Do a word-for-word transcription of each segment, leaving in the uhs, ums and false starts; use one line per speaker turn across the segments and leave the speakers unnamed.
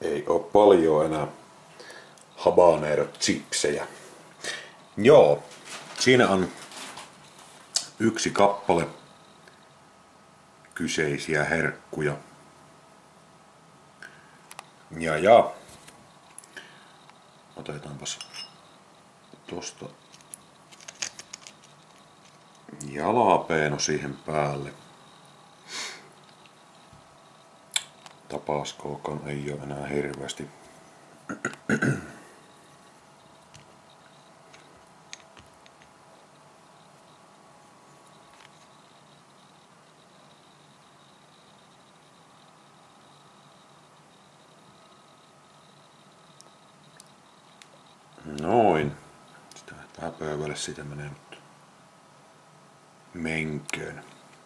ei oo paljon enää habanero chipsejä. Joo, siinä on yksi kappale kyseisiä herkkuja. Ja ja. Otetaanpas tosta jalapeeno siihen päälle. Tapaskookaan ei oo enää hirveästi. Noin. Sitä vähän pöydälle siitä menee nyt menköön.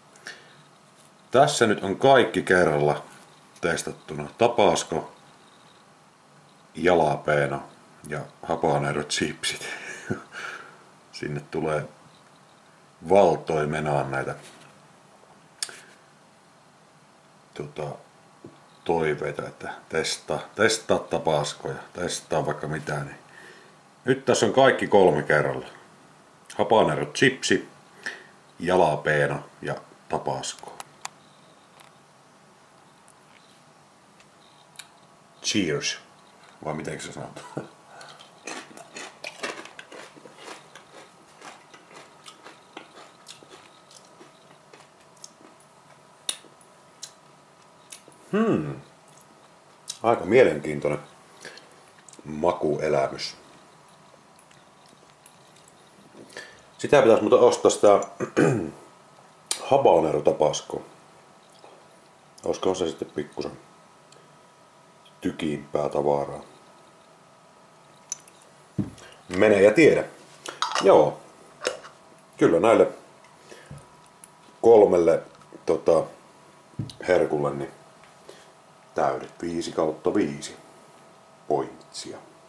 Tässä nyt on kaikki kerralla testattuna. Tabasco, jalapeeno ja habanero chipsit. Sinne tulee valtoimenaan näitä tota, toiveita, että testaa, testaa Tabascoja, testaa vaikka mitä. Niin. Nyt tässä on kaikki kolme kerralla. Habanero chipsi, jalapeeno ja Tabasco. Cheers. Vai miten se sanoo? Hmm. Aika mielenkiintoinen makuelämys. Sitä pitäisi muuten ostaa sitä habanero Tabasco. Olisiko se sitten pikkusen tykimpää tavaraa. Mene ja tiedä. Joo. Kyllä näille kolmelle tota, herkulle niin täydet viisi kautta viisi pointsia.